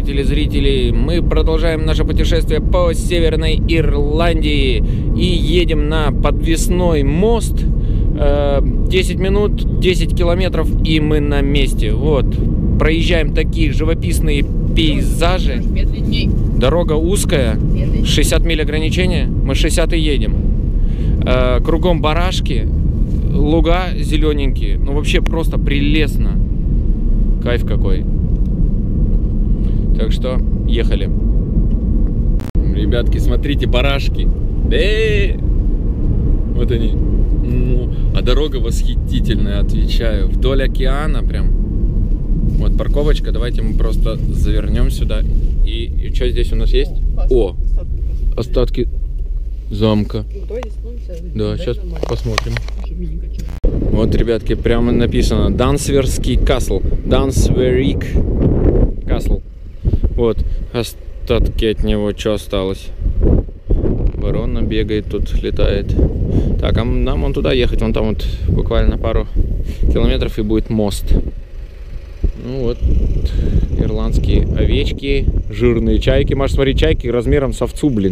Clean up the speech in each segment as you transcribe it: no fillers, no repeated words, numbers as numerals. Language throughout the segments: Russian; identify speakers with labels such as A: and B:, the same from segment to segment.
A: телезрители, мы продолжаем наше путешествие по Северной Ирландии и едем на подвесной мост. 10 минут, 10 километров, и мы на месте. Вот, проезжаем такие живописные пейзажи. Дорога узкая, 60 миль ограничения, мы 60 и едем. Кругом барашки, луга зелененькие, ну вообще просто прелестно. Кайф какой. Так что, ехали. Ребятки, смотрите, барашки. Вот они. А дорога восхитительная, отвечаю. Вдоль океана прям. Вот парковочка. Давайте мы просто завернем сюда. И что здесь у нас есть? О, остатки замка. Да, сейчас посмотрим. Вот, ребятки, прямо написано Дансверский касл. Дансверик касл. Вот, остатки от него, что осталось. Ворона бегает тут, летает. Так, а нам вон туда ехать. Вон там вот буквально пару километров и будет мост. Ну вот, ирландские овечки, жирные чайки. Маш, смотри, чайки размером с овцу, блин.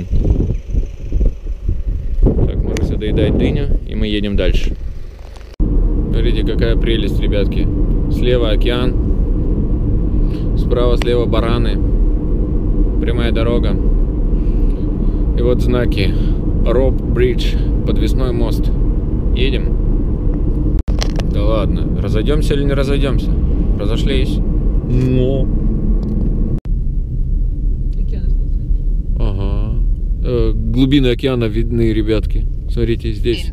A: Так, Маруся доедает дыню, и мы едем дальше. Смотрите, какая прелесть, ребятки. Слева океан, справа-слева бараны, прямая дорога. И вот знаки. Rope Bridge, подвесной мост. Едем. Да ладно, разойдемся или не разойдемся? Разошлись. Но. Ага. Глубины океана видны, ребятки. Смотрите, здесь.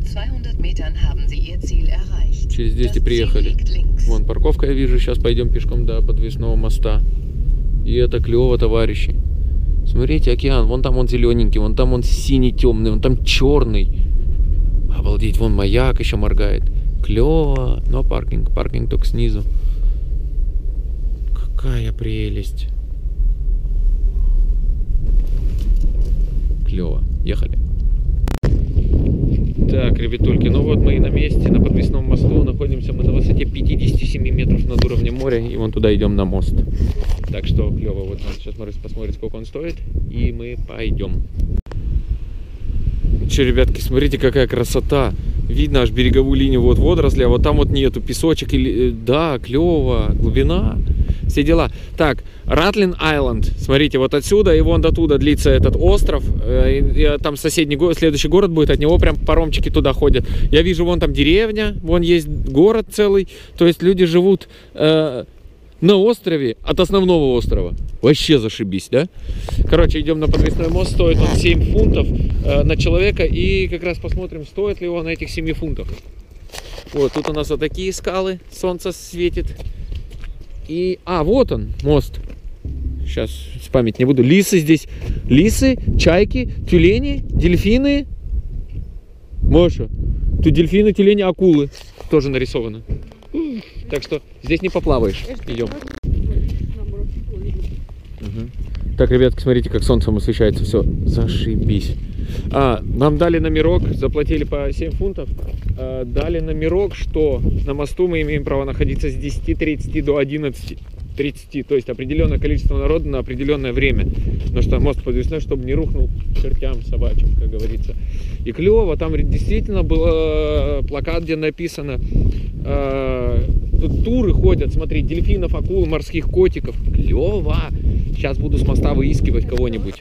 A: Через 200 приехали. Вон парковка, я вижу. Сейчас пойдем пешком до подвесного моста. И это клево, товарищи. Смотрите, океан. Вон там он зелененький, вон там он синий темный, вон там черный. Обалдеть, вон маяк еще моргает. Клево. Но паркинг только снизу. Какая прелесть. Клево. Ехали. Так, ребятульки, ну вот мы и на месте, на подвесном мосту. Находимся мы на высоте 57 метров над уровнем моря. И вон туда идем на мост. Так что клево. Вот сейчас Марис посмотрит, сколько он стоит. И мы пойдем. Че, ребятки, смотрите, какая красота. Видно аж береговую линию, вот водоросли, а вот там вот нету, песочек. Да, клево, глубина. Все дела. Так, Ратлин Айленд. Смотрите, вот отсюда и вон до туда длится этот остров. И там соседний город, следующий город будет, от него прям паромчики туда ходят. Я вижу, вон там деревня, вон есть город целый. То есть люди живут на острове от основного острова. Вообще зашибись, да? Короче, идем на подвесной мост. Стоит он 7 фунтов на человека. И как раз посмотрим, стоит ли он этих 7 фунтов. Вот, тут у нас вот такие скалы. Солнце светит. И, вот он, мост. Сейчас спамить не буду. Лисы здесь. Лисы, чайки, тюлени, дельфины. Маша, тут дельфины, тюлени, акулы тоже нарисованы. Так что здесь не поплаваешь. Идем. Так, ребятки, смотрите, как солнцем освещается. Все, зашибись. Нам дали номерок, заплатили по 7 фунтов. Дали номерок, что на мосту мы имеем право находиться с 10:30 до 11:30. То есть определенное количество народа на определенное время. Потому что мост подвесной, чтобы не рухнул чертям собачьим, как говорится. И клево, там действительно был плакат, где написано: тут туры ходят, смотри, дельфинов, акул, морских котиков. Клево! Сейчас буду с моста выискивать кого-нибудь.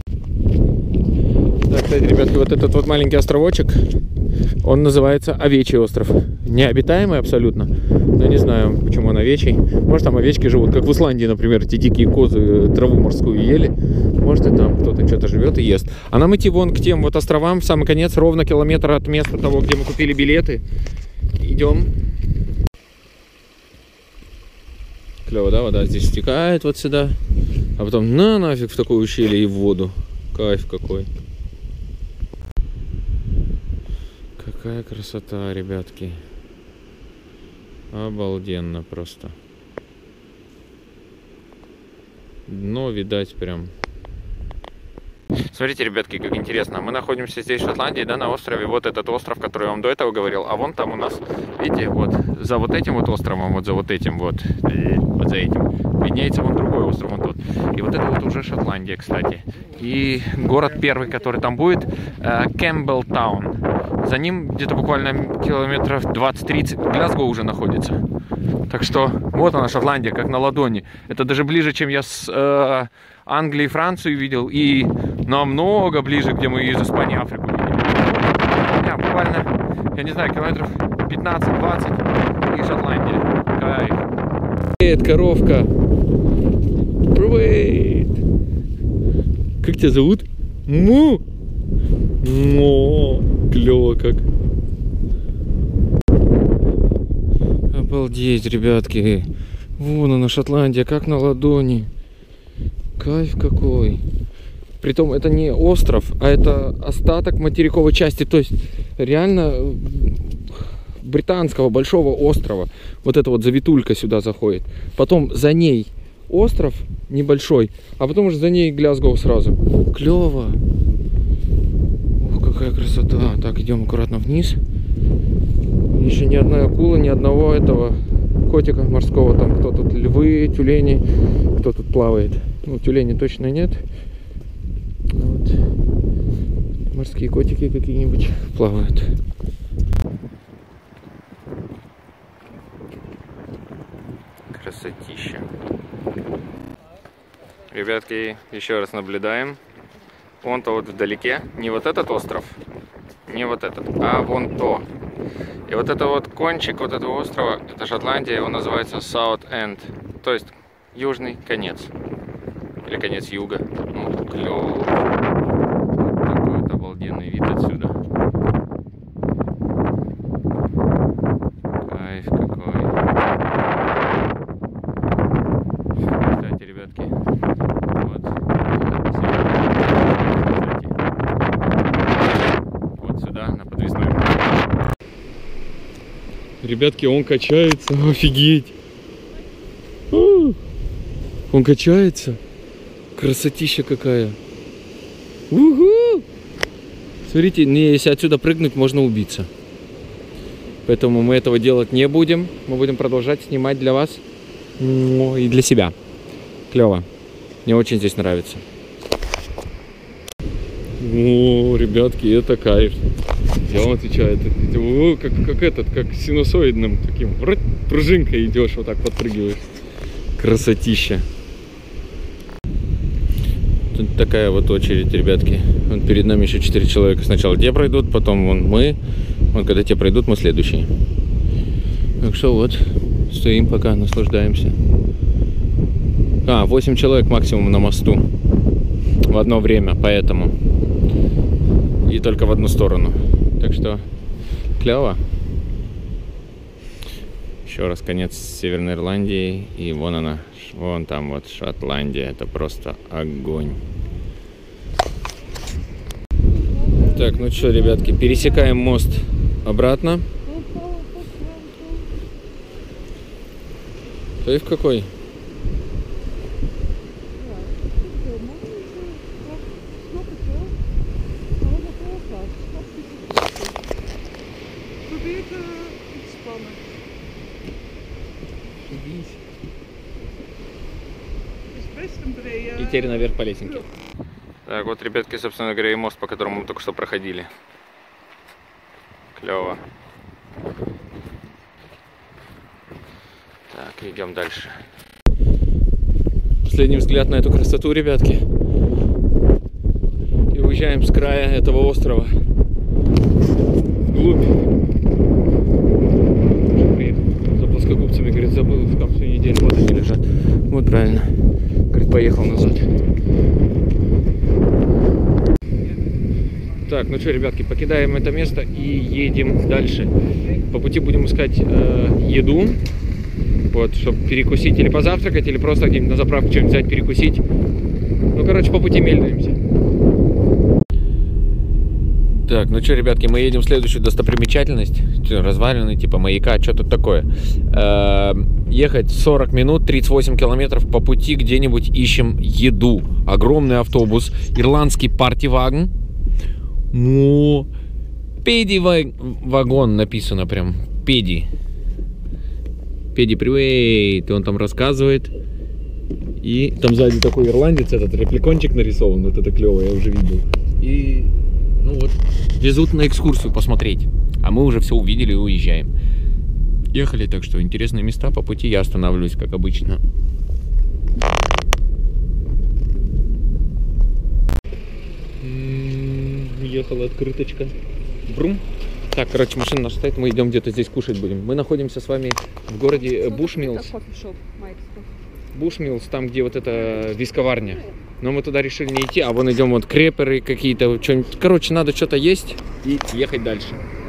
A: Да, кстати, ребятки, вот этот вот маленький островочек, он называется Овечий остров. Необитаемый абсолютно, но не знаю, почему он овечий. Может, там овечки живут, как в Исландии, например, эти дикие козы траву морскую ели. Может, и там кто-то что-то живет и ест. А нам идти вон к тем вот островам, в самый конец, ровно километр от места того, где мы купили билеты. Идем. Клево, да, вода здесь стекает вот сюда, а потом нафиг в такое ущелье и в воду. Кайф какой. Какая красота, ребятки. Обалденно просто. Дно видать прям. Смотрите, ребятки, как интересно. Мы находимся здесь, в Шотландии, да, на острове. Вот этот остров, который я вам до этого говорил. А вон там у нас, видите, вот за вот этим вот островом, вот за вот этим вот, вот за этим, виднеется вон другой остров, вон тот. И вот это вот уже Шотландия, кстати. И город первый, который там будет, Кэмпбелтаун. За ним где-то буквально километров 20-30 Глазго уже находится. Так что вот она, Шотландия, как на ладони. Это даже ближе, чем я с Англии и Францию видел. И намного ближе, где мы из Испании Африку видели. Буквально, я не знаю, километров 15-20 и Шотландия. Кайф. Привет, коровка. Привет. Как тебя зовут? Му. О, клево как. Обалдеть, ребятки. Вон она, Шотландия, как на ладони. Кайф какой. Притом это не остров, а это остаток материковой части. То есть реально британского большого острова. Вот эта вот завитулька сюда заходит. Потом за ней остров небольшой, а потом уже за ней Глазго сразу. Клево. Какая красота. Так, идем аккуратно вниз. Еще ни одной акулы, ни одного этого котика морского. Там кто тут, львы, тюлени, кто тут плавает. Ну, тюленей точно нет. Вот. Морские котики какие-нибудь плавают. Красотища. Ребятки, еще раз наблюдаем. Вон-то вот вдалеке, не вот этот остров, не вот этот, а вон то. И вот это вот кончик вот этого острова, это Шотландия, он называется South End, то есть южный конец. Или конец юга. Ну, клево. Такой вот обалденный вид отсюда. Кайф какой. Кстати, ребятки, вот. Вот сюда, на подвесной. Ребятки, он качается, офигеть. Он качается. Красотища какая. Уху! Смотрите, если отсюда прыгнуть, можно убиться. Поэтому мы этого делать не будем. Мы будем продолжать снимать для вас и для себя. Клево. Мне очень здесь нравится. О, ребятки, это кайф. Я вам отвечаю, как синусоидным таким пружинкой идешь, вот так подпрыгиваешь. Красотища. Тут такая вот очередь, ребятки. Вот перед нами еще 4 человека. Сначала те пройдут, потом вон мы. Вот когда те пройдут, мы следующие. Так что вот, стоим пока, наслаждаемся. 8 человек максимум на мосту. В одно время, поэтому. И только в одну сторону. Так что, клево. Еще раз конец Северной Ирландии. И вон она. Вон там вот Шотландия. Это просто огонь. Так, ну что, ребятки, пересекаем мост обратно. Кайф какой. И теперь наверх по лесенке. Так, вот, ребятки, собственно говоря, и мост, по которому мы только что проходили. Клево. Так, идем дальше. Последний взгляд на эту красоту, ребятки. И уезжаем с края этого острова вглубь. За плоскогубцами, говорит, забыл, там всю неделю вот они лежат. Вот правильно. Говорит, поехал назад. Так, ну что, ребятки, покидаем это место и едем дальше. По пути будем искать еду, вот, чтобы перекусить или позавтракать, или просто где-нибудь на заправке что-нибудь взять, перекусить. Ну, короче, по пути мельдаемся. Так, ну что, ребятки, мы едем в следующую достопримечательность. Развалины, типа маяка, что тут такое. Ехать 40 минут, 38 километров по пути где-нибудь ищем еду. Огромный автобус, ирландский партиваген. Ну, педи-вагон написано прям, педи. Педи-привейт, он там рассказывает. И там сзади такой ирландец, этот репликончик нарисован, вот это клево, я уже видел. И, ну вот, везут на экскурсию посмотреть. А мы уже все увидели и уезжаем. Ехали, так что интересные места, по пути я останавливаюсь, как обычно. Ехала открыточка. Брум. Так, короче, машина наша стоит, мы идем где-то здесь кушать будем. Мы находимся с вами в городе Бушмиллс. Бушмиллс, там, где вот эта висковарня. Но мы туда решили не идти, а вон идем вот креперы какие-то, что-нибудь. Короче, надо что-то есть и ехать дальше.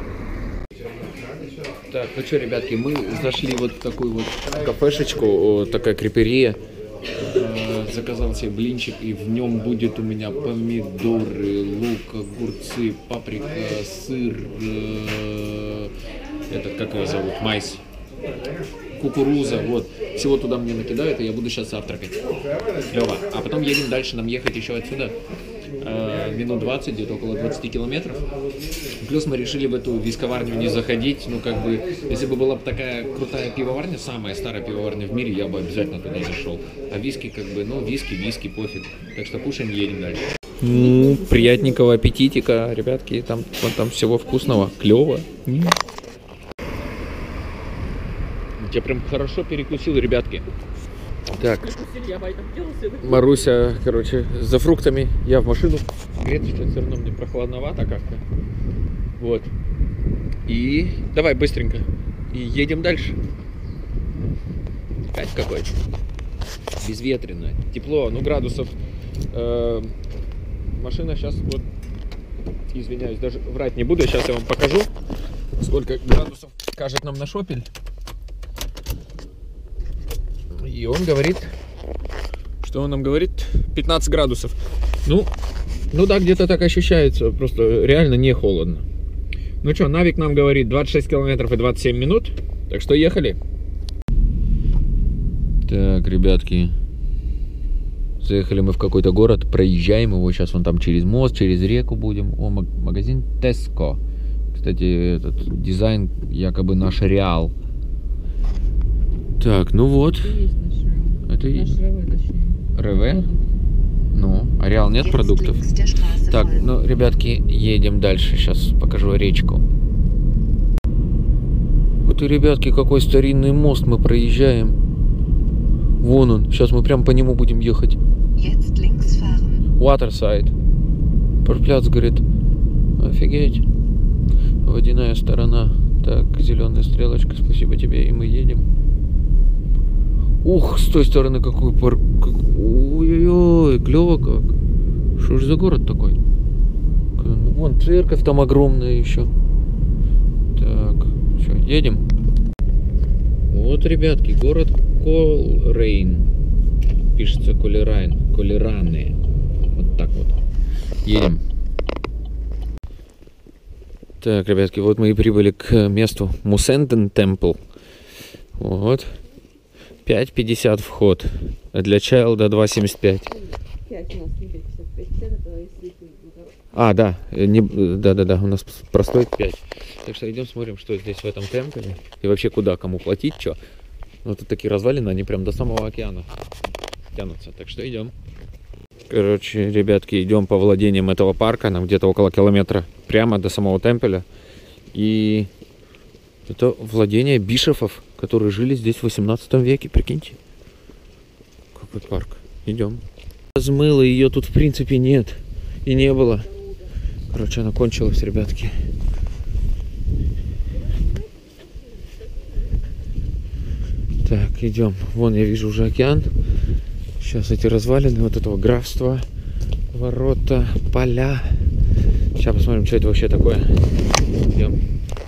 A: Так, ну что, ребятки, мы зашли вот в такую вот кафешечку, такая креперия. Заказал себе блинчик, и в нем будет у меня помидоры, лук, огурцы, паприка, сыр, этот, как его зовут, майс, кукуруза, вот. Всего туда мне накидают, и я буду сейчас завтракать. Клево. А потом едем дальше, нам ехать еще отсюда минут 20, где-то около 20 километров. Плюс мы решили в эту висковарню не заходить. Ну, как бы, если бы была бы такая крутая пивоварня, самая старая пивоварня в мире, я бы обязательно туда зашел. А виски, как бы, ну, виски, пофиг. Так что кушаем, едем дальше. Ну, приятненького аппетитика, ребятки. Там всего вкусного. Клево. Я прям хорошо перекусил, ребятки. Так, Маруся, короче, за фруктами, я в машину. Греться что-то все равно мне прохладновато как-то. Вот. И давай быстренько. И едем дальше. Кайф какой-то. Безветренно. Тепло, ну градусов. Машина сейчас вот, извиняюсь, даже врать не буду. Сейчас я вам покажу, сколько градусов кажет нам на шопель. И он говорит, что он нам говорит, 15 градусов. Ну да, где-то так ощущается, просто реально не холодно. Ну что, Навик нам говорит 26 километров и 27 минут, так что ехали. Так, ребятки, заехали мы в какой-то город, проезжаем его, сейчас вон там через мост, через реку будем. О, магазин Tesco. Кстати, этот дизайн якобы наш Реал. Так, ну вот. Это и РВ? Ну, а Реал нет продуктов? Так, ну, ребятки, едем дальше. Сейчас покажу речку. Вот и, ребятки, какой старинный мост мы проезжаем. Вон он. Сейчас мы прям по нему будем ехать. Waterside. Пляц, говорит. Офигеть. Водяная сторона. Так, зеленая стрелочка. Спасибо тебе. И мы едем. Ух, с той стороны какой парк. Ой-ой-ой, клево как. Что ж за город такой? Вон церковь там огромная еще. Так, что, едем? Вот, ребятки, город Колрейн. Пишется Колерайн. Колераны. Вот так вот. Едем. Так, ребятки, вот мы и прибыли к месту Мусенден Темпл. Вот. 5,50 вход. А для Чайлда 2,75.
B: 5 у нас, не 5,55, это если...
A: А, да. Да, у нас простой 5. Так что идем смотрим, что здесь в этом темпле. И вообще куда, кому платить, что. Ну тут такие развалины, они прям до самого океана тянутся. Так что идем. Короче, ребятки, идем по владениям этого парка. Нам где-то около километра прямо до самого темпеля. И это владение бишофов, которые жили здесь в 18 веке, прикиньте. Какой парк. Идем. Размыло, ее тут в принципе нет. И не было. Короче, она кончилась, ребятки. Так, идем. Вон я вижу уже океан. Сейчас эти развалины вот этого графства. Ворота, поля. Сейчас посмотрим, что это вообще такое. Идем.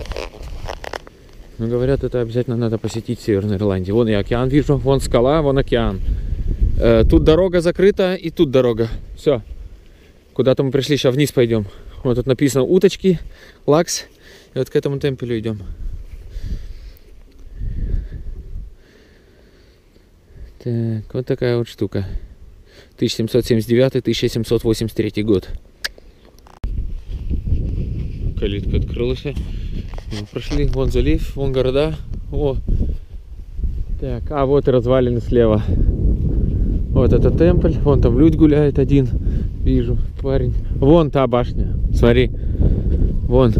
A: Ну, говорят, это обязательно надо посетить в Северной Ирландии. Вон я океан вижу, вон скала, вон океан. Тут дорога закрыта, и тут дорога. Все. Куда-то мы пришли, сейчас вниз пойдем. Вот тут написано уточки, лакс. И вот к этому темпелю идем. Так, вот такая вот штука. 1779-1783 год. Калитка открылась. Мы прошли, вон залив, вон города. О. Так, а вот и развалины слева. Вот это темпль, вон там людь гуляет один. Вижу, парень. Вон та башня, смотри. Вон.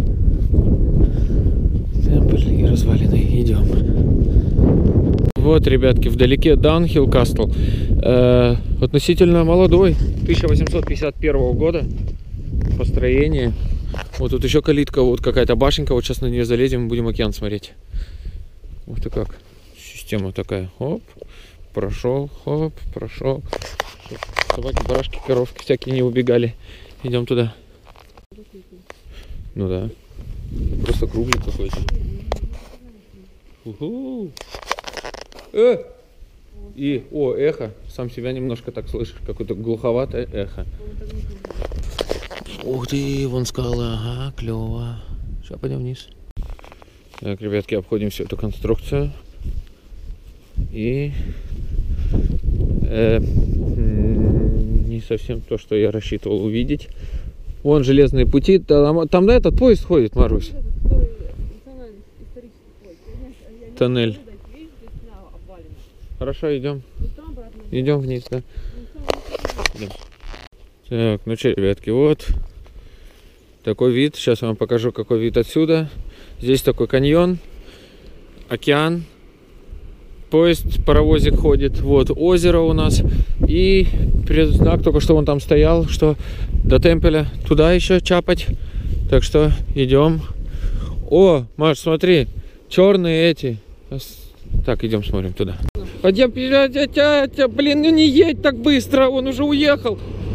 A: Темпль и развалины, идем. Вот, ребятки, вдалеке Даунхилл Кастл. Относительно молодой, 1851 года построение. Вот тут еще калитка, вот какая-то башенка. Вот сейчас на нее залезем и будем океан смотреть. Вот и как. Система такая. Хоп, прошел, хоп, прошел. Собаки, барашки, коровки всякие не убегали. Идем туда. Ну да. Просто круглый какой-то. И, эхо. Сам себя немножко так слышишь. Какое-то глуховатое эхо. Ух ты, вон скала. Ага, клево. Сейчас пойдем вниз. Так, ребятки, обходим всю эту конструкцию. И не совсем то, что я рассчитывал увидеть. Вон железные пути. Там да, этот поезд ходит, Марусь. Тоннель. Хорошо, идем. Идем вниз, да. Идем. Так, ну что, ребятки, вот такой вид. Сейчас я вам покажу, какой вид отсюда. Здесь такой каньон, океан, поезд, паровозик ходит. Вот озеро у нас. И знак только что он там стоял, что до темпеля туда еще чапать. Так что идем. О, Маш, смотри, черные эти. Так, идем смотрим туда. Блин, ну не едь так быстро, он уже уехал.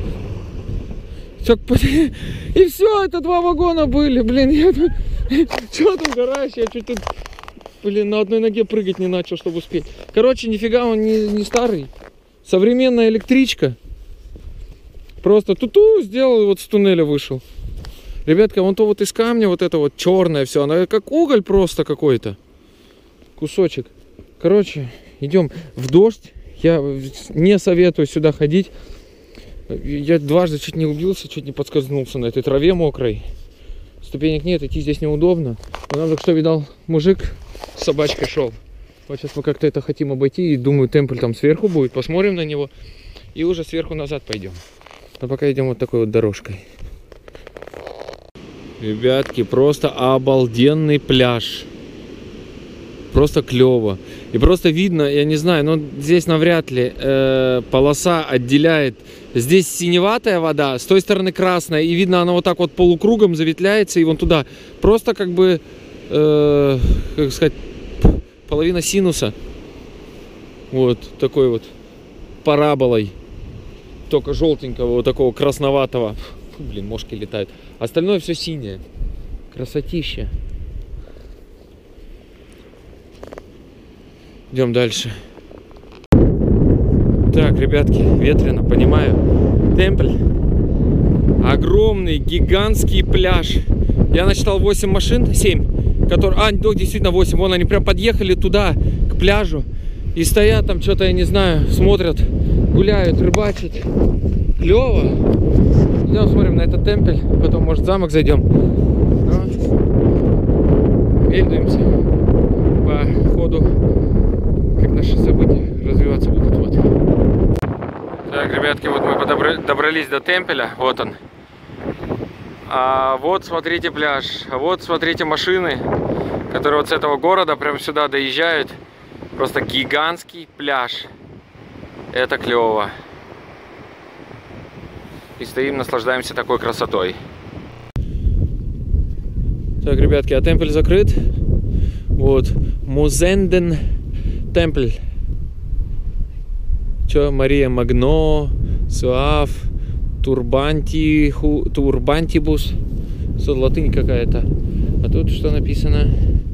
A: И все, это 2 вагона были, блин. Че ты угораешь? Я чуть тут, блин, на одной ноге прыгать не начал, чтобы успеть. Короче, нифига он не старый. Современная электричка. Просто туту сделал и вот с туннеля вышел. Ребятка, вон то вот из камня, вот это вот черное все, она как уголь просто какой-то. Кусочек. Короче, идем в дождь. Я не советую сюда ходить. Я дважды чуть не убился, чуть не подскользнулся на этой траве мокрой. Ступенек нет, идти здесь неудобно. Но нам только что видал мужик с собачкой шел. Вот сейчас мы как-то это хотим обойти. И думаю, темпль там сверху будет. Посмотрим на него. И уже сверху назад пойдем. Но пока идем вот такой вот дорожкой. Ребятки, просто обалденный пляж. Просто клево. И просто видно, я не знаю, но здесь навряд ли полоса отделяет. Здесь синеватая вода, с той стороны красная. И видно, она вот так вот полукругом заветвляется и вон туда. Просто как бы, как сказать, половина синуса. Вот такой вот параболой. Только желтенького, вот такого красноватого. Фу, блин, мошки летают. Остальное все синее. Красотища. Идем дальше. Так, ребятки, ветрено, понимаю. Темпль. Огромный, гигантский пляж. Я насчитал 8 машин, 7. Которые, действительно 8. Вон они прям подъехали туда, к пляжу. И стоят там, что-то, я не знаю, смотрят, гуляют, рыбачат. Клево. Идем смотрим на этот темпль. Потом, может, в замок зайдем. Вельдуемся по ходу, как наши события развиваться будут. Вот. Так, ребятки, вот мы добрались до темпеля. Вот он. А вот смотрите пляж. А вот смотрите машины, которые вот с этого города прям сюда доезжают. Просто гигантский пляж. Это клево. И стоим, наслаждаемся такой красотой. Так, ребятки, а темпль закрыт. Вот. Музенден темпль. Че, Мария Магно, Суав, Турбантибус. Что, латынь какая-то. А тут что написано?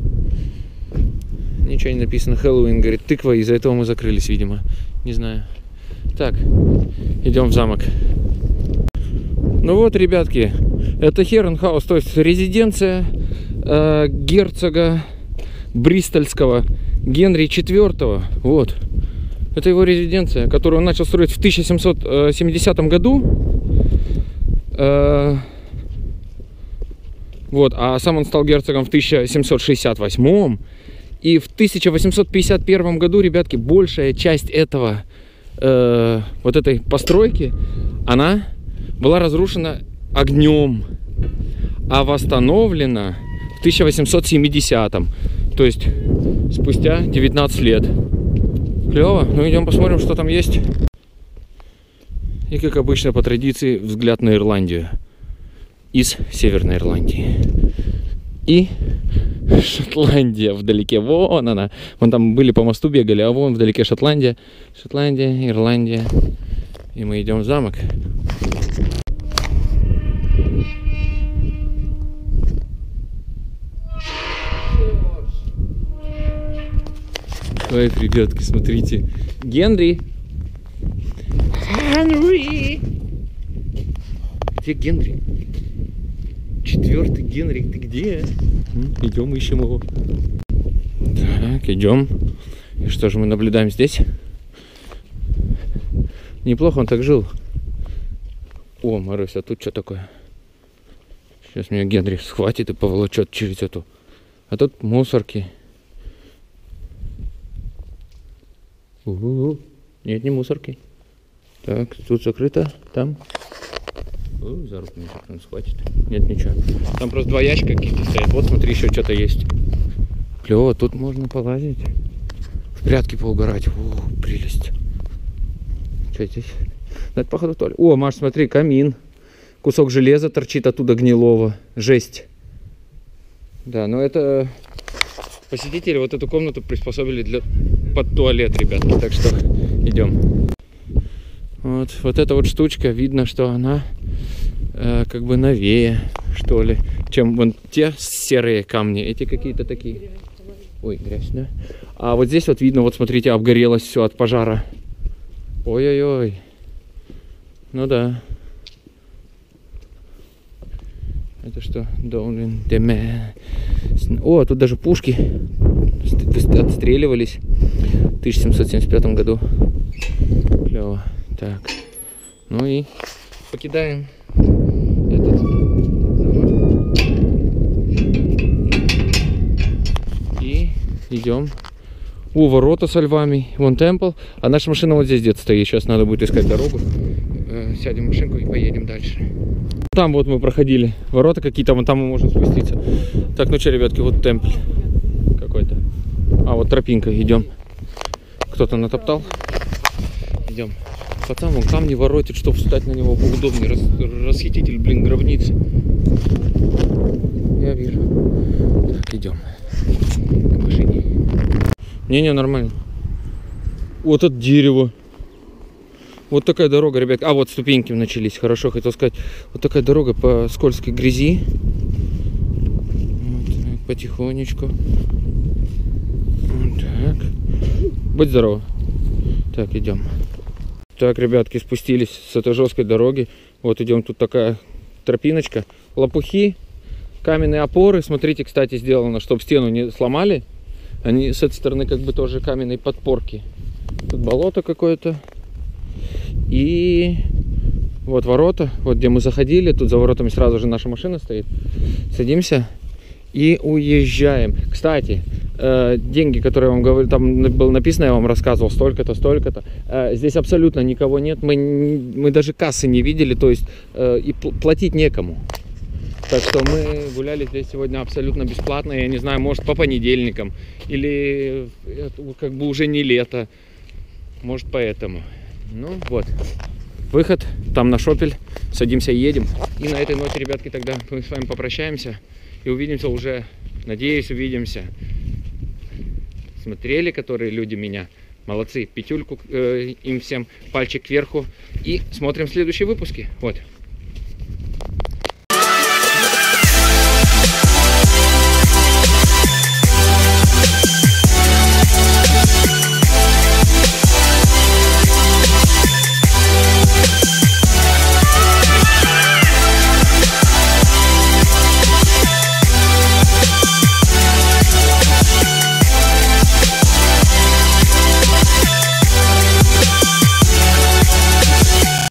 A: Ничего не написано. Хэллоуин, говорит, тыква. Из-за этого мы закрылись, видимо. Не знаю. Так, идем в замок. Ну вот, ребятки, Это Herrenhaus, то есть резиденция герцога Бристольского Генри IV. Вот. Это его резиденция, которую он начал строить в 1770 году. Вот, а сам он стал герцогом в 1768. И в 1851 году, ребятки, большая часть этого, вот этой постройки, она была разрушена огнем, а восстановлена в 1870-м. То есть спустя 19 лет. Клево. Ну, идем посмотрим, что там есть. И, как обычно, по традиции, взгляд на Ирландию. Из Северной Ирландии. И Шотландия вдалеке. Вон она. Вон там были по мосту бегали, а вон вдалеке Шотландия. Шотландия, Ирландия. И мы идем в замок. Ой, ребятки, смотрите. Генри! Генри! Где Генри? Четвертый Генри, ты где? Идем, ищем его. Так, идем. И что же мы наблюдаем здесь? Неплохо он так жил. О, Маруся, а тут что такое? Сейчас меня Генри схватит и поволочет через эту. А тут мусорки. Нет, не мусорки. Так, тут закрыто, там. За руку не схватит. Нет, ничего. Там просто два ящика какие-то стоят. Вот, смотри, еще что-то есть. Клево, тут можно полазить. В прятки поугарать. О, прелесть. Что здесь? Ну, это, походу, туалет. О, Маш, смотри, камин. Кусок железа торчит оттуда гнилого. Жесть. Да, но это... Посетители вот эту комнату приспособили под туалет, ребятки. Так что идем. Вот эта вот штучка, видно, что она как бы новее, что ли, чем вон те серые камни. Эти какие-то такие. Ой, грязь, да? А вот здесь вот видно, вот смотрите, обгорелось все от пожара. Ой-ой-ой. Ну да. Это что? О, тут даже пушки отстреливались в 1775 году. Клево. Так. Ну и покидаем этот замок. И идем. О, ворота со львами. Вон темпл. А наша машина вот здесь где-то стоит. Сейчас надо будет искать дорогу. Сядем в машинку и поедем дальше. Там вот мы проходили ворота какие-то, вон там мы можем спуститься. Так, ну что, ребятки, вот темпль какой-то. А, вот тропинка, идем. Кто-то натоптал. Идем. Пацан, он камни воротит, чтобы встать на него поудобнее. Расхититель, блин, гробницы. Я вижу. Так, идем. К машине. Не-не, нормально. Вот это дерево. Вот такая дорога, ребят. А, вот ступеньки начались. Хорошо, хотел сказать. Вот такая дорога по скользкой грязи. Вот так, потихонечку. Вот так. Будь здоров. Так, идем. Так, ребятки, спустились с этой жесткой дороги. Вот идем, тут такая тропиночка. Лопухи, каменные опоры. Смотрите, кстати, сделано, чтобы стену не сломали. Они с этой стороны как бы тоже каменные подпорки. Тут болото какое-то. И вот ворота, вот где мы заходили, тут за воротами сразу же наша машина стоит. Садимся и уезжаем. Кстати, деньги, которые я вам говорил, там было написано, я вам рассказывал, столько-то, столько-то. Здесь абсолютно никого нет, мы даже кассы не видели, то есть и платить некому. Так что мы гуляли здесь сегодня абсолютно бесплатно, я не знаю, может по понедельникам, или как бы уже не лето, может поэтому. Ну вот, выход, там на Шопель, садимся и едем. И на этой ноте, ребятки, тогда мы с вами попрощаемся и увидимся уже, надеюсь, увидимся. Смотрели, которые люди меня, молодцы, пятюльку им всем, пальчик кверху. И смотрим следующие выпуски, вот.